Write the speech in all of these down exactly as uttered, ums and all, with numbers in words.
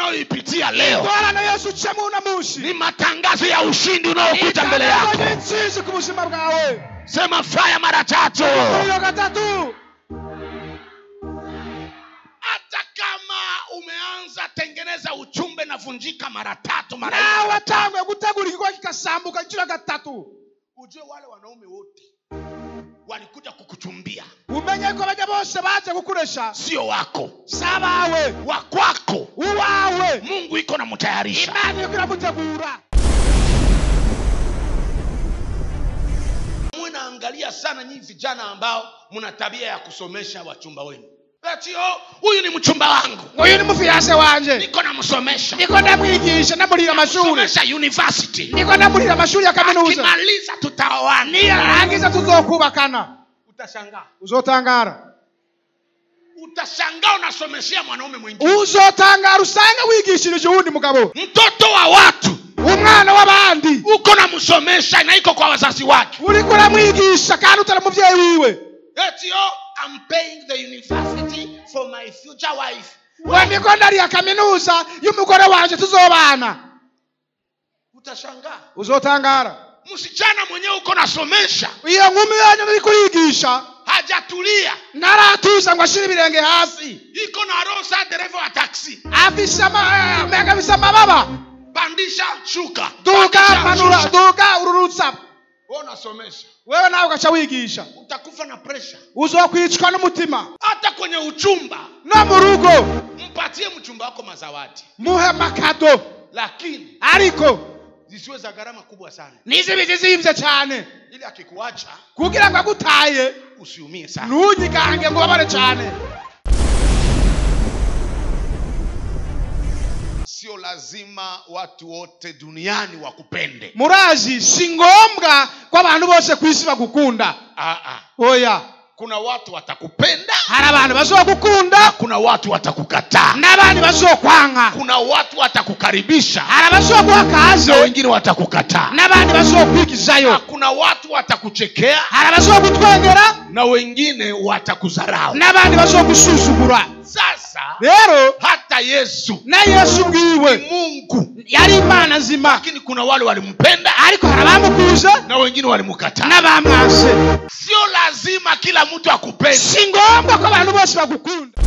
unayoipitia leo ingorane yose ucamo una munsi ni matangazo ya ushindi unaokuja mbele yako. Nitsinzi ku buzima bwawe. Sema fire mara tatu. Hiyo gatatu. Hata kama umeanza tengeneza uchumbe na vunjika mara tatu mara nne. Na watangwe gutegura ikigo kikasambuka inshuro gatatu. Ujue wale wanaume wote walikuja kukuchumbia. Umenye ko baje bose baje kukuresha. Sio wako. Sabawe. Wa kwako. Uwawe. Mungu iko na mtayarisha. Imani iko na mtegura. Mnaangalia sana nyinyi vijana ambao mna tabia ya kusomesha wachumba wenu. Ati oh, huyu ni mchumba wangu. Huyu ni mfiase wanje. Niko namsomesha. Niko namwigisha namulira mashuri. Somesha university. Niko namulira mashuri ya kaminuza. Akimaliza tutaoana. Ni arangiza tuzokubakana. Utashangaa. Uzotangara. Utashangaa unasomeshia mwanaume mwingine. Uzotangara usanga wigishirije undi mugabo. Mtoto wa watu. Umwana w'abandi. Uko namsomesha na iko kwa wazazi wake. Uriko namwigisha kandi utara muvyeyi wiwe. Eti oh, I'm paying the university for my future wife. Wewe niko ndari ya kaminuza y'umugore wanje tuzobana. Utashangaa. Uzotangara. Msichana mwenyewe uko nasomesha. Iyo nkumi yanyu nari kurigisha. Hajatulia. Naratuza ngo ashire ibirenge hasi. Iko na rosa dereva wa taxi. Afisama mega bisama baba. Pandisha shuka. Duka manura duka ururutsa. Wewe unasomesha. Wewe nawe ugacha wigisha. Utakufa na pressure. Uzokwicwa n'umutima. Hata kwenye uchumba. Na mu rugo. Mpatie mchumba wako mazawadi. Muhe makado. Lakini ariko zisiwe za gharama kubwa sana. Nizi bizizimvye cyane. Ili akikuacha kugira ngo agutaye usiumie sana. Nunyigange ngo babare cyane. Sio lazima watu wote duniani wakupende. Murazi si ngombwa kwa abantu bose kwisi bagukunda. Ah ah. Oya. Kuna watu watakupenda, hari abantu bazokukunda, kuna watu watakukataa, n'abandi bazokwanga. kuna watu watakukaribisha, hari abazokwakaze, na wengine watakukataa, n'abandi bazokwigizayo. kuna watu watakuchekea, hari abazokutwengera, na wengine watakudharau, n'abandi bazokusuzugura. Sasa rero hata Yesu na Yesu bwiwe Mungu yari Imana nzima, lakini kuna wale walimpenda, ariko hari abamukuza, na wengine walimkataa, n'abamwase. Sio lazima kila mtu akupende, si ngombwa ko abantu bose bagukunda.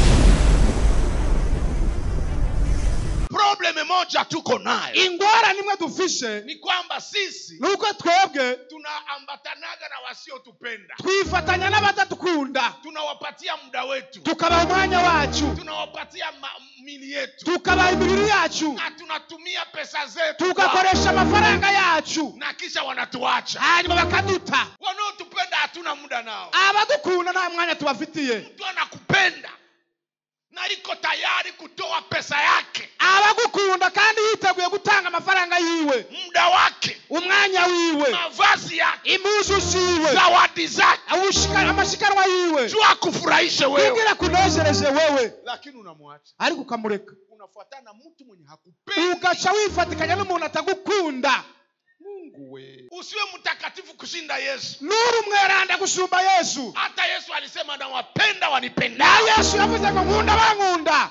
Problem moja tuko nayo, ingwara nimwe dufishe, ni kwamba sisi nuko twebwe tunaambatanaga na wasiotupenda, twifatanya n'abatatukunda, tunawapatia muda wetu, tukabaha umwanya wacu, tunawapatia mili yetu, tukabaha imibiri yacu, na tunatumia pesa zetu, tukakoresha amafaranga yacu, na kisha wanatuacha, hanyuma bakaduta. Wanaotupenda hatuna muda nao, abadukunda nta mwanya tubafitiye. Mtu anakupenda na iko tayari kutoa pesa yake, abagukunda kandi yiteguye gutanga amafaranga yiwe, muda wake, umwanya wiwe, mavazi yake, impuzu ziwe, zawadi zake, awushikana amashikanwa yiwe, jua kufurahishe wewe, kugira kunezereze wewe, lakini unamwacha, ariko ukamureka, unafuatana mtu mwenye hakupendi, ugaca wifatikanya n'umuntu atagukunda. Mungu we, usiwe mtakatifu kushinda Yesu, nuru mweranda kusumba Yesu. Hata Yesu alisema na wapenda wanipenda, na Yesu yavuze ngo nkunda bankunda.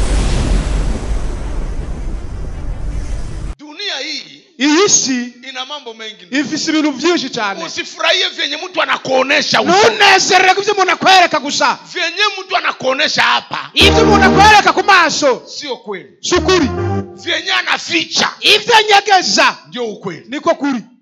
Dunia hii iyisi ina mambo mengi, ifise ibintu byinshi cyane. Usifurahie vyenye mtu anakuonesha, nunezerere kuvyo umuntu akwereka gusa, vyenye mtu anakuonesha hapa, ivyo umuntu akwereka ku maso sio kweli, sukuri, vyenye anaficha ivyo nyegeza ndio ukweli, niko kuri.